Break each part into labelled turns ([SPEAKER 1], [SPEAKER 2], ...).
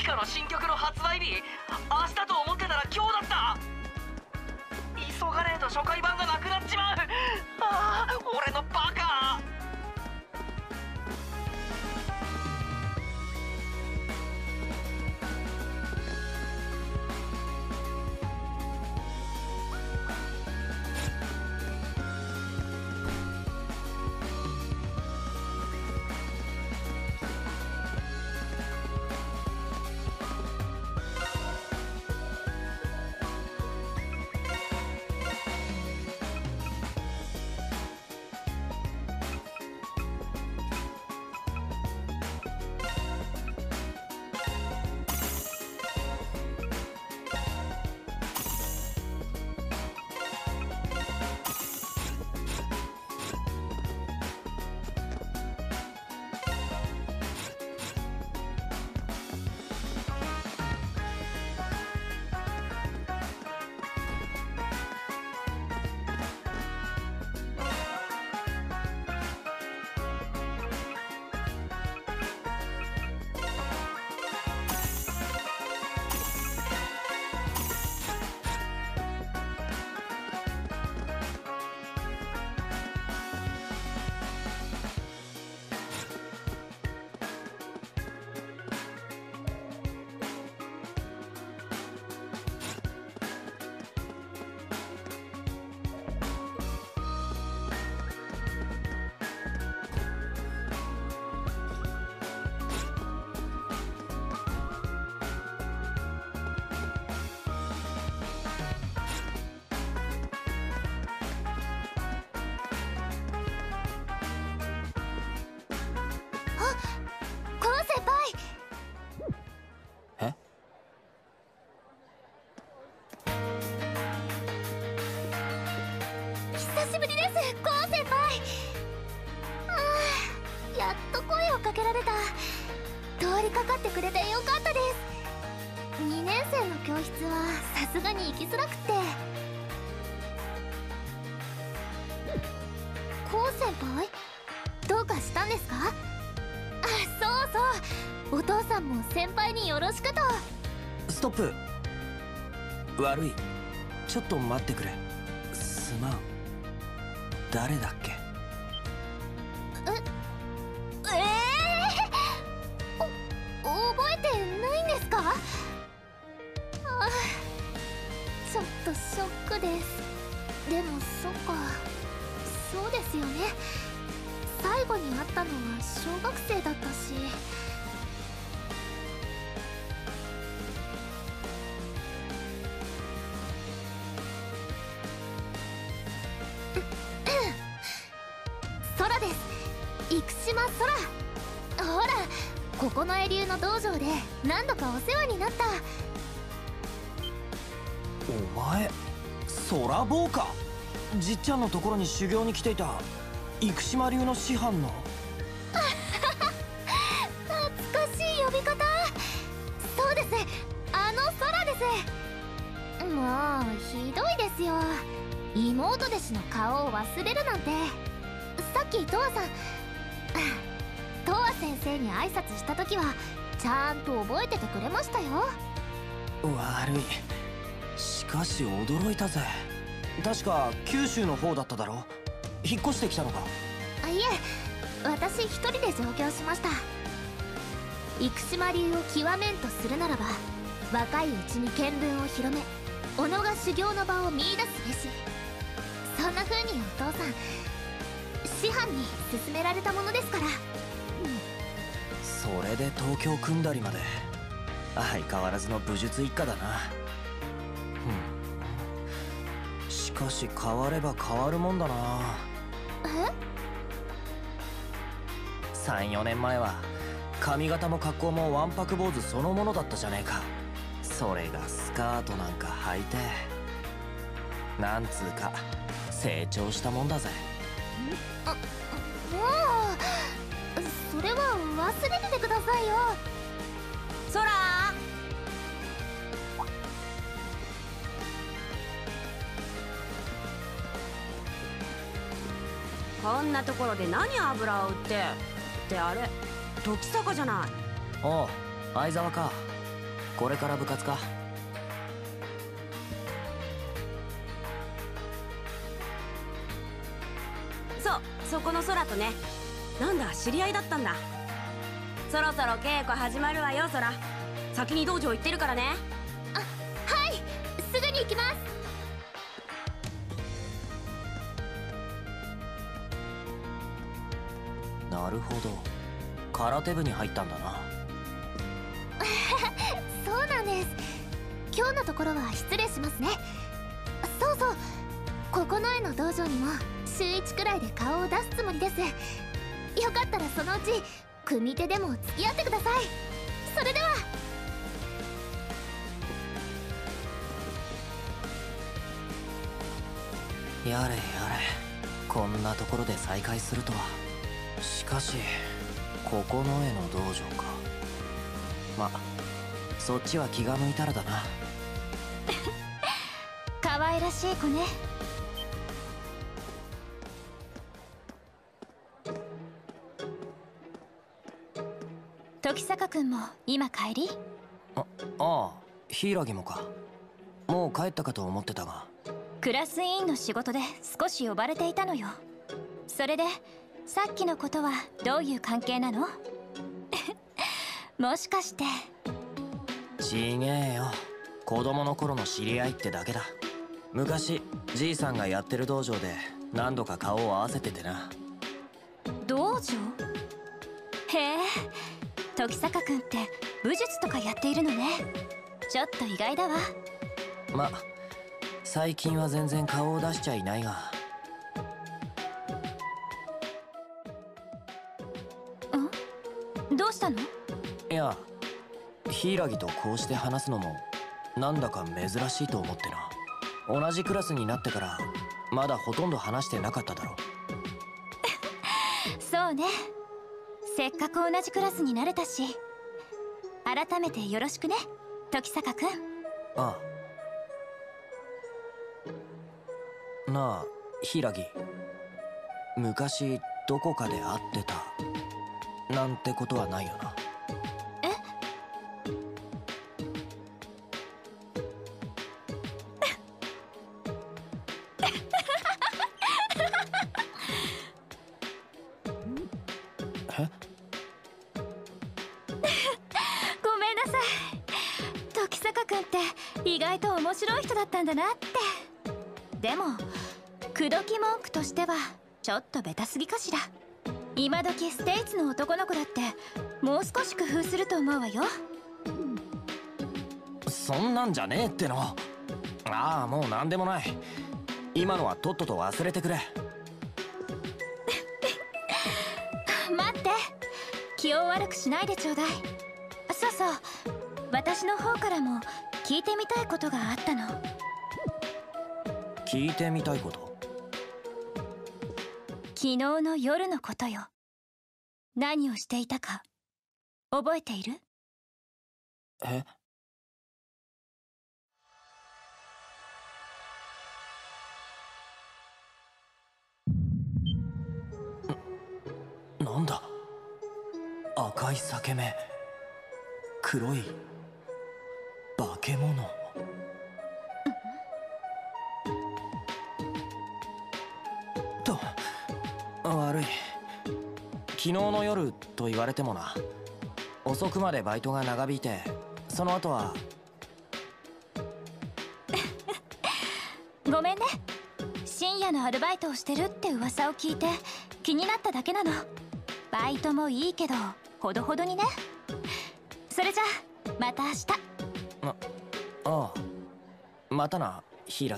[SPEAKER 1] キカの新曲の発売日、明日と思ってたら今日だった。急がねえと初回版がなくなっちまう。ああ、俺のバカ。
[SPEAKER 2] 久しぶりです、コウ先輩。やっと声をかけられた。通りかかってくれてよかったです。2年生の教室はさすがに行きづらくって。コウ先輩、どうかしたんですか？そうそう、お父さんも先輩によろしくと。
[SPEAKER 3] ストップ。悪い、ちょっと待ってくれ。すまん。誰だっけ？
[SPEAKER 2] 覚えてないんですか？ちょっとショックです。でもそっか、そうですよね。最後に会ったのは小学生だったし。空です。生島空。ほら、ここのエリューの道場で何度かお世話になった。
[SPEAKER 3] お前、空坊か。じっちゃんのところに修行に来ていた生島流の師範の。
[SPEAKER 2] 懐かしい呼び方。そうです、あの空です。もうひどいですよ、妹弟子の顔を忘れるなんて。さっきトワさん、トワ先生に挨拶した時はちゃんと覚えててくれましたよ。
[SPEAKER 3] 悪い。しかし驚いたぜ。確か九州の方だっただろ。引っ越してきたのか？
[SPEAKER 2] いえ、私一人で上京しました。生島流を極めんとするならば、若いうちに見聞を広め、己が修行の場を見出すべし。そんな風にお父さん、師範に勧められたものですから。
[SPEAKER 3] それで東京組んだりまで。相変わらずの武術一家だな。しかし変われば変わるもんだな。3、4年前は髪型も格好もわんぱく坊主そのものだったじゃねえか。それがスカートなんか履いて、なんつうか成長したもんだぜ。
[SPEAKER 2] もうそれは忘れててくださいよ。
[SPEAKER 4] 空。こんなところで何油を売って。ってあれ、時坂じゃない。
[SPEAKER 3] おう、相沢か。 これから部活か？
[SPEAKER 4] そこの空とね。なんだ、知り合いだったんだ。そろそろ稽古始まるわよ、空。先に道場行ってるからね。
[SPEAKER 2] はい、すぐに行きます。
[SPEAKER 3] なるほど、空手部に入ったんだな。
[SPEAKER 2] そうなんです。今日のところは失礼しますね。そうそう、ここの絵の道場にも週1くらいで顔を出すつもりです。よかったらそのうち組手でも付き合ってください。それでは。
[SPEAKER 3] やれやれ、こんなところで再会するとは。しかしここの絵の道場か。ま、そっちは気が向いたらだな。
[SPEAKER 2] 可愛らしい子ね。時坂君も今帰り？
[SPEAKER 3] ああ、柊もか。もう帰ったかと思ってたが。
[SPEAKER 2] クラス委員の仕事で少し呼ばれていたのよ。それでさっきのことはどういう関係なの？もしかして。
[SPEAKER 3] ちげえよ、子供の頃の知り合いってだけだ。昔じいさんがやってる道場で何度か顔を合わせててな。
[SPEAKER 2] 道場？へえ、時坂君って武術とかやっているのね。ちょっと意外だわ。
[SPEAKER 3] ま、最近は全然顔を出しちゃいないが。
[SPEAKER 2] どうしたの？
[SPEAKER 3] いや、柊とこうして話すのもなんだか珍しいと思ってな。同じクラスになってからまだほとんど話してなかっただろ。
[SPEAKER 2] そうね、せっかく同じクラスになれたし。改めてよろしくね、時坂君。
[SPEAKER 3] ああ。なあ、柊、昔どこかで会ってたなんてことはないよな？え？
[SPEAKER 2] ごめんなさい。時坂君って意外と面白い人だったんだなって。でも口説き文句としてはちょっとベタすぎかしら。今時ステイツの男の子だってもう少し工夫すると思うわよ。
[SPEAKER 3] そんなんじゃねえっての。ああ、もう何でもない。今のはとっとと忘れてくれ。
[SPEAKER 2] 待って、気を悪くしないでちょうだい。そうそう、私の方からも聞いてみたいことがあったの。
[SPEAKER 3] 聞いてみたいこと？
[SPEAKER 2] 昨日の夜のことよ。何をしていたか覚えている？
[SPEAKER 3] え？なんだ？赤い裂け目、黒い化け物。と、悪い。昨日の夜と言われてもな。遅くまでバイトが長引いて、その後は。
[SPEAKER 2] ごめんね、深夜のアルバイトをしてるって噂を聞いて気になっただけなの。バイトもいいけどほどほどにね。それじゃあまた明日。
[SPEAKER 3] ああ、またな、柊。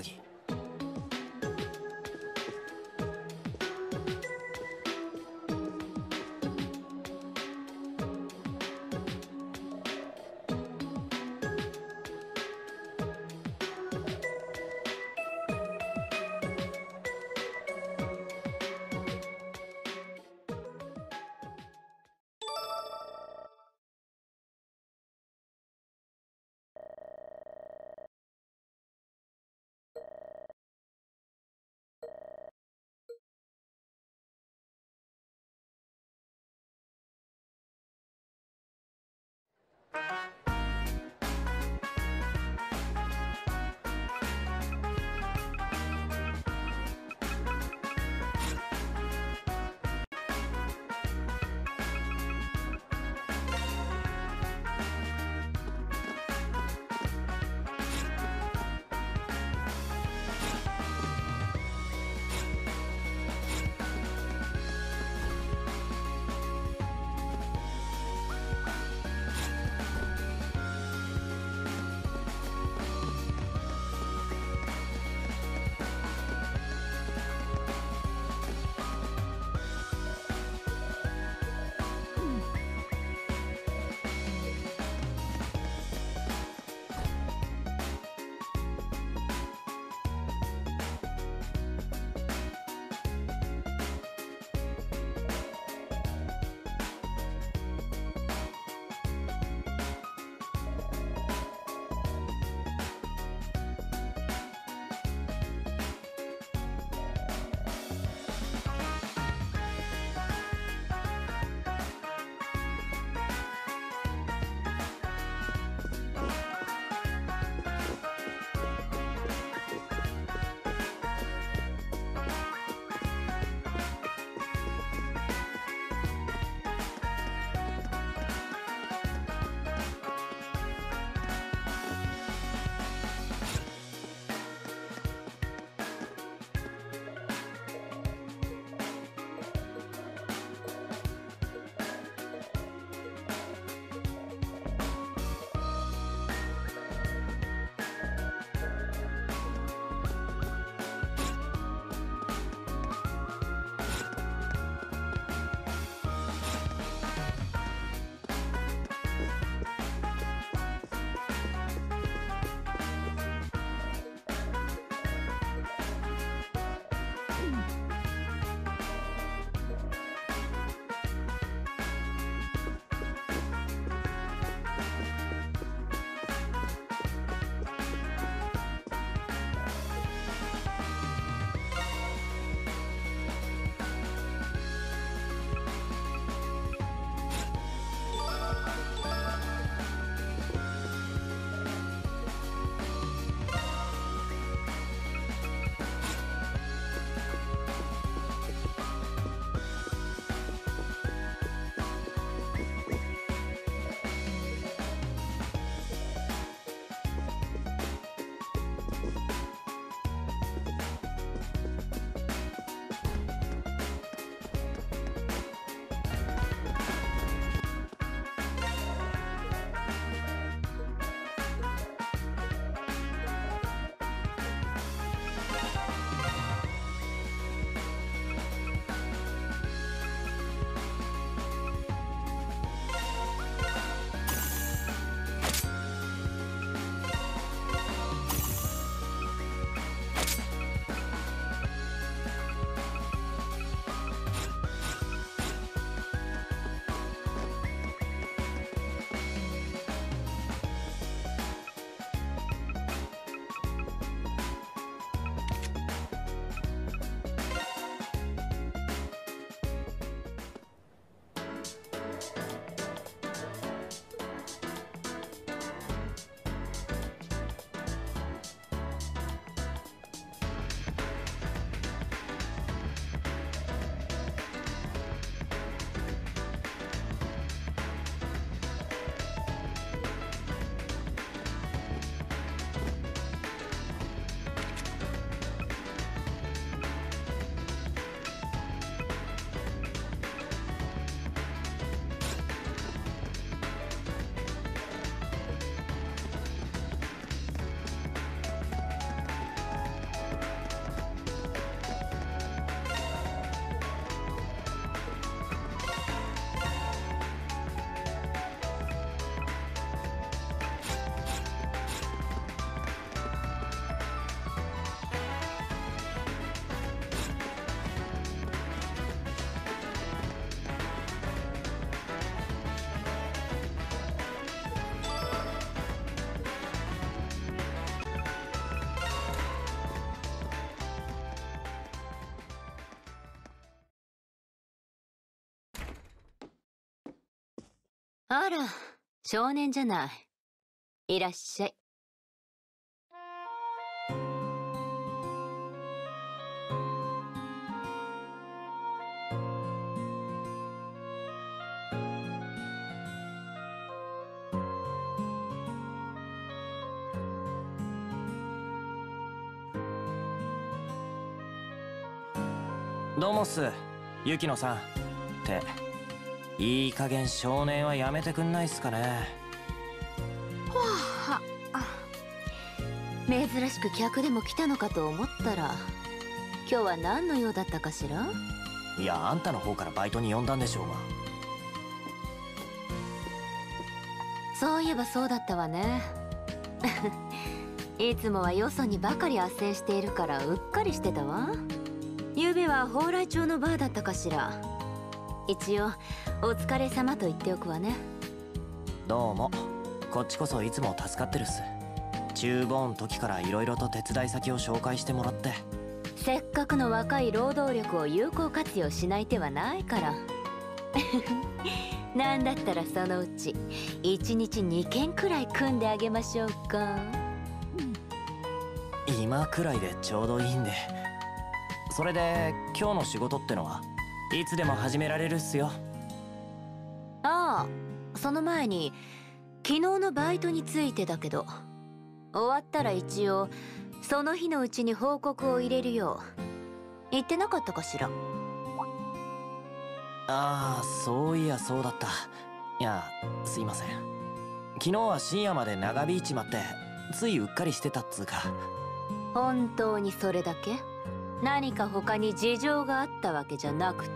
[SPEAKER 5] あら、少年じゃない。いらっしゃい。
[SPEAKER 3] どうもっす、雪乃さん。っていい加減少年はやめてくんないっすかね。
[SPEAKER 5] はあ、珍しく客でも来たのかと思ったら、今日は何の用だったかしら。
[SPEAKER 3] いや、あんたの方からバイトに呼んだんでしょうが。
[SPEAKER 5] そういえばそうだったわね。いつもはよそにばかり斡旋しているからうっかりしてたわ。昨べは蓬莱町のバーだったかしら。一応お疲れ様と言っておくわね。
[SPEAKER 3] どうも。こっちこそいつも助かってるっす。中坊の時から色々と手伝い先を紹介してもらって。
[SPEAKER 5] せっかくの若い労働力を有効活用しない手はないから。なんだったらそのうち1日2件くらい組んであげましょうか。
[SPEAKER 3] 今くらいでちょうどいいんで。それで今日の仕事ってのはいつでも始められるっすよ。
[SPEAKER 5] ああ、その前に昨日のバイトについてだけど、終わったら一応その日のうちに報告を入れるよう言ってなかったかしら。
[SPEAKER 3] ああ、そういやそうだった。いや、すいません。昨日は深夜まで長引いちまってついうっかりしてたっつうか。
[SPEAKER 5] 本当にそれだけ？何か他に事情があったわけじゃなくて？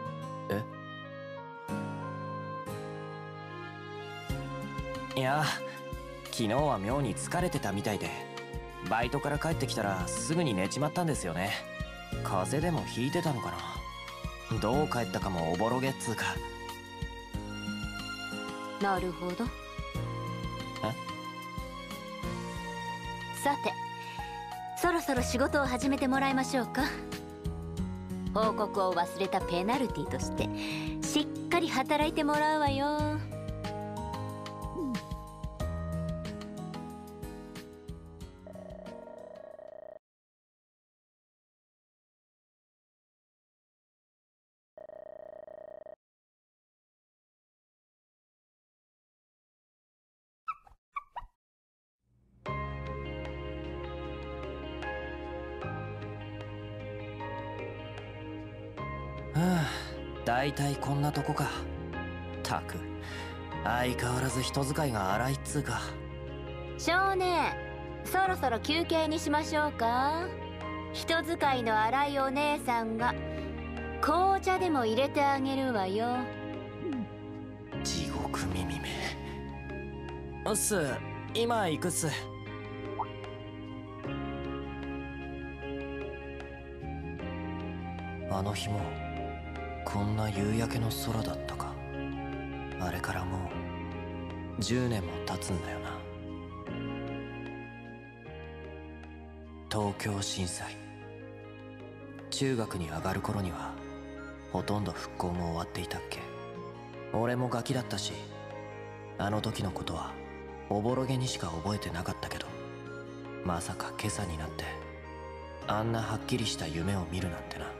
[SPEAKER 3] いや、昨日は妙に疲れてたみたいで、バイトから帰ってきたらすぐに寝ちまったんですよね。風邪でもひいてたのかな。どう帰ったかもおぼろげっつうか。
[SPEAKER 5] なるほど。さて、そろそろ仕事を始めてもらいましょうか。報告を忘れたペナルティとしてしっかり働いてもらうわよ。
[SPEAKER 3] だいたいこんなとこか。たく相変わらず人使いが荒いっつうか。
[SPEAKER 5] 少年、そろそろ休憩にしましょうか。人使いの荒いお姉さんが紅茶でも入れてあげるわよ。
[SPEAKER 3] 地獄耳め。うっす、今行くっす。あの日もこんな夕焼けの空だったか。あれからもう10年も経つんだよな。東京震災、中学に上がる頃にはほとんど復興も終わっていたっけ。俺もガキだったし、あの時のことはおぼろげにしか覚えてなかったけど、まさか今朝になってあんなはっきりした夢を見るなんてな。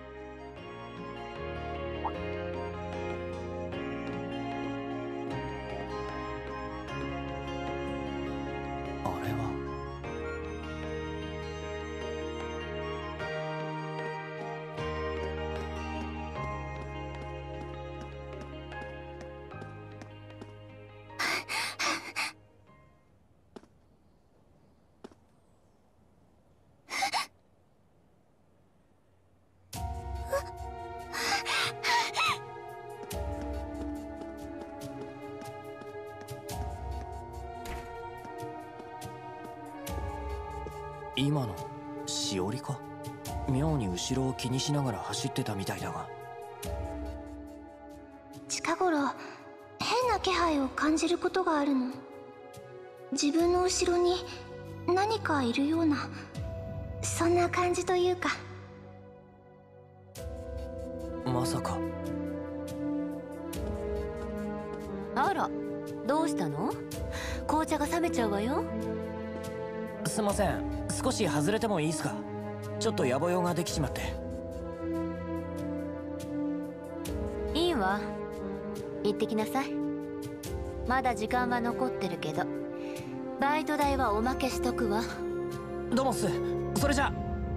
[SPEAKER 3] 今のしおりか。妙に後ろを気にしながら走ってたみたいだが。
[SPEAKER 2] 近頃変な気配を感じることがあるの。自分の後ろに何かいるような、そんな感じというか。
[SPEAKER 3] まさか。
[SPEAKER 5] あら、どうしたの？紅茶が冷めちゃうわよ。
[SPEAKER 3] すいません、少し外れてもいいですか？ちょっと野暮用ができちまって。
[SPEAKER 5] いいわ、行ってきなさい。まだ時間は残ってるけど、バイト代はおまけしとくわ。
[SPEAKER 3] どうもっす。それじゃ。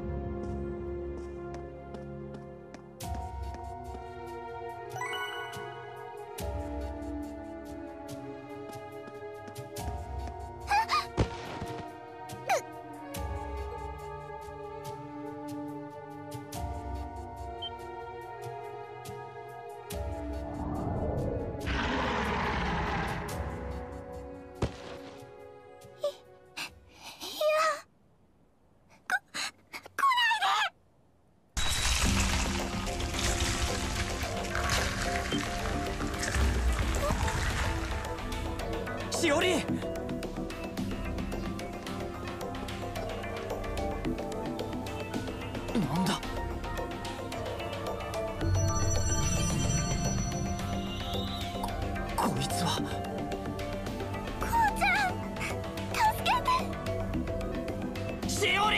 [SPEAKER 3] しおり、なんだこいつは。
[SPEAKER 2] こうちゃん、助けて。
[SPEAKER 3] しおり、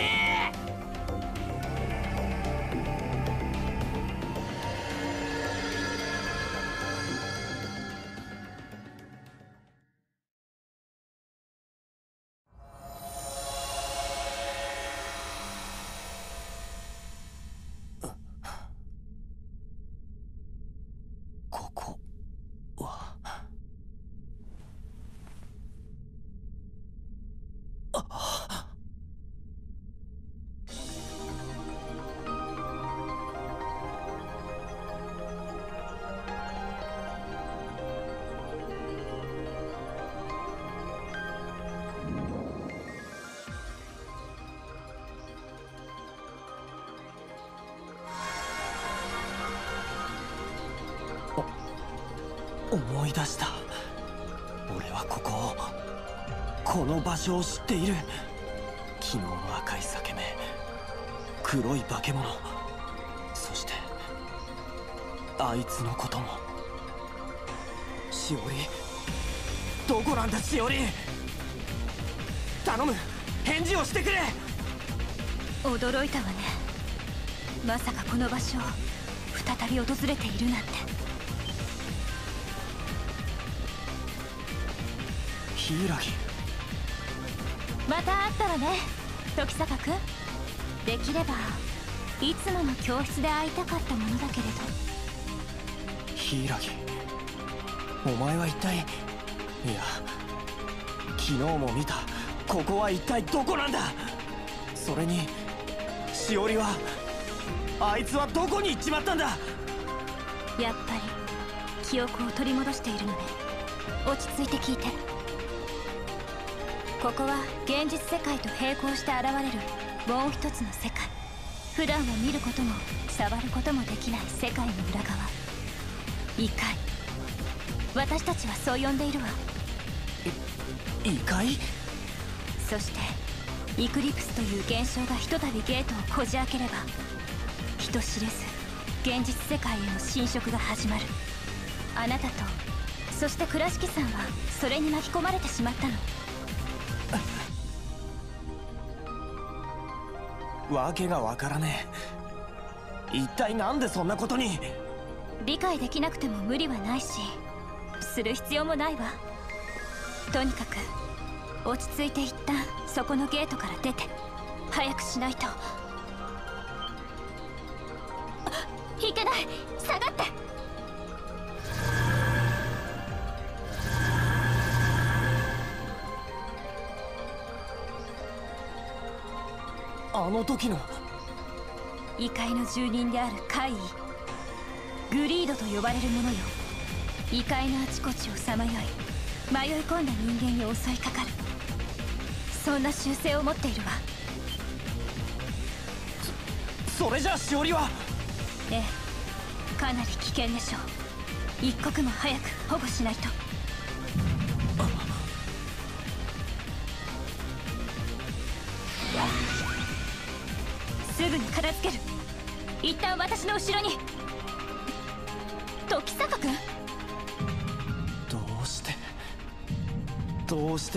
[SPEAKER 3] ここは。思い出した。俺はここを、この場所を知っている。昨日の赤い裂け目、黒い化け物、そしてあいつのことも。しおり、どこなんだしおり。頼む、返事をしてくれ。
[SPEAKER 4] 驚いたわね。まさかこの場所を再び訪れているなんて。
[SPEAKER 3] 柊、
[SPEAKER 4] また会ったらね、時坂君。できればいつもの教室で会いたかったものだけれど。
[SPEAKER 3] 柊、お前は一体、いや昨日も見た、ここは一体どこなんだ。それにしおりは、あいつはどこに行っちまったんだ。
[SPEAKER 4] やっぱり記憶を取り戻しているのね。落ち着いて聞いて。ここは現実世界と並行して現れるもう一つの世界。普段は見ることも触ることもできない世界の裏側、異界。私たちはそう呼んでいるわ。
[SPEAKER 3] 異界？
[SPEAKER 4] そしてイクリプスという現象がひとたびゲートをこじ開ければ、人知れず現実世界への侵食が始まる。あなたと、そして倉敷さんはそれに巻き込まれてしまったの。
[SPEAKER 3] わけがわからねえ。一体なんでそんなことに。
[SPEAKER 4] 理解できなくても無理はないし、する必要もないわ。とにかく落ち着いて一旦そこのゲートから出て、早くしないと。いけない、下がって。
[SPEAKER 3] あの時の
[SPEAKER 4] 異界の住人である怪異グリードと呼ばれるものよ。異界のあちこちをさまよい、迷い込んだ人間に襲いかかる、そんな習性を持っているわ。
[SPEAKER 3] それじゃあしおりは。
[SPEAKER 4] ええ、かなり危険でしょう。一刻も早く保護しないと。すぐに片付ける。一旦私の後ろに。時坂君、
[SPEAKER 3] どうしどうして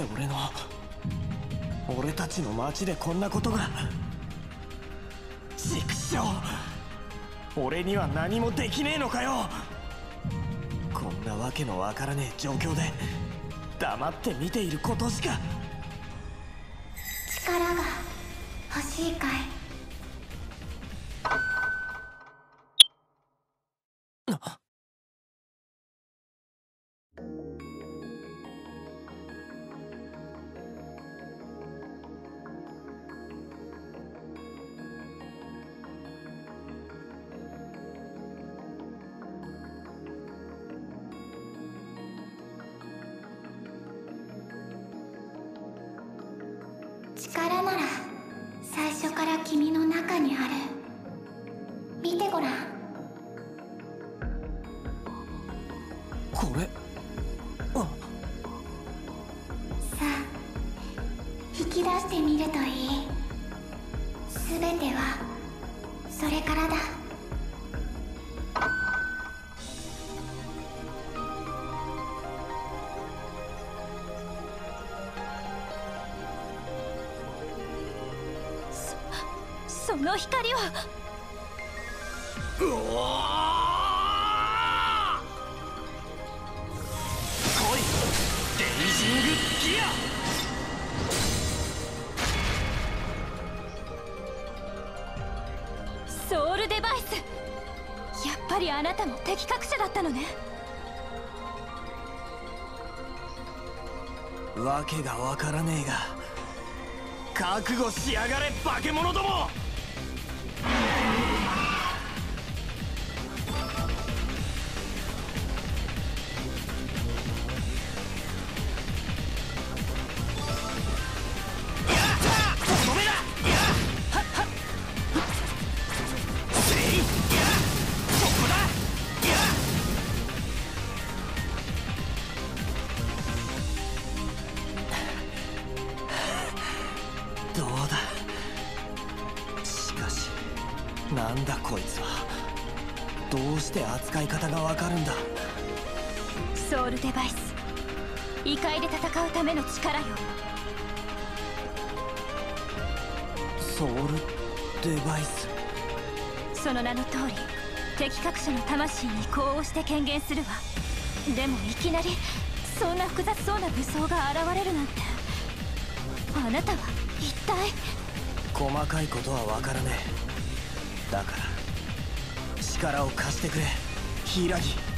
[SPEAKER 3] 俺たちの町でこんなことが。畜生、俺には何もできねえのかよ。こんなわけのわからねえ状況で黙って見ていることしか。
[SPEAKER 2] 力が欲しいかい？力なら最初から君の中にある。見てごらん。
[SPEAKER 3] これ、あ、
[SPEAKER 2] さあ引き出してみるといい。全てはそれからだ。
[SPEAKER 4] その光は。
[SPEAKER 3] うおー、来いレイジングギア。
[SPEAKER 4] ソウルデバイス、やっぱりあなたも敵隠者だったのね。
[SPEAKER 3] わけがわからねえが覚悟しやがれ化け物ども。どうだ。しかしなんだこいつは。どうして扱い方がわかるんだ。
[SPEAKER 4] ソウルデバイス、異界で戦うための力よ。
[SPEAKER 3] ソウルデバイス。
[SPEAKER 4] その名の通り敵隠者の魂に移行をして権限するわ。でもいきなりそんな複雑そうな武装が現れるなんて。あなたは一体。
[SPEAKER 3] 細かいことはわからねえ。だから力を貸してくれ柊。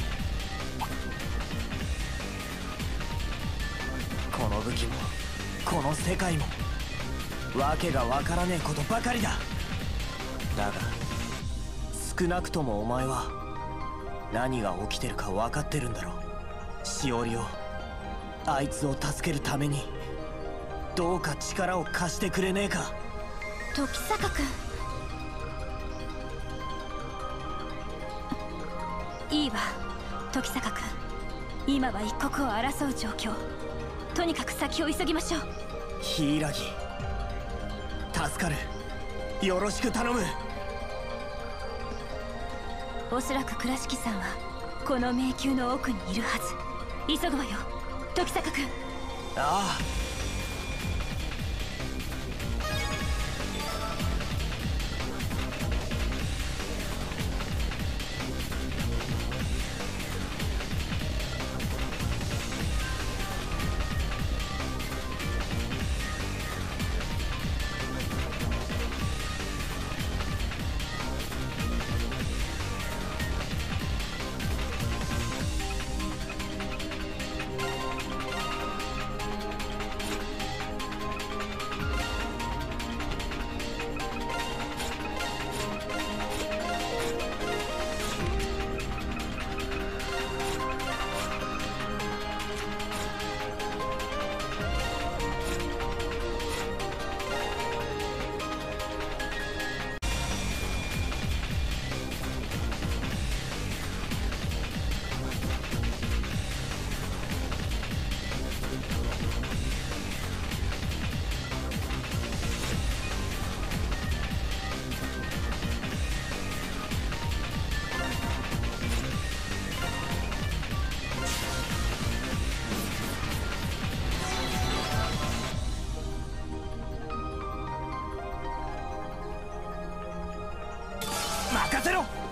[SPEAKER 3] この武器もこの世界もわけがわからねえことばかりだ。だが少なくともお前は何が起きてるか分かってるんだろう。しおりを、あいつを助けるためにどうか力を貸してくれねえか。
[SPEAKER 4] 時坂君、いいわ時坂君、今は一刻を争う状況。とにかく先を急ぎましょう。
[SPEAKER 3] 柊、助かる。よろしく頼む。
[SPEAKER 4] おそらく倉敷さんはこの迷宮の奥にいるはず。急ぐわよ時坂君。
[SPEAKER 3] ああ。 せろ。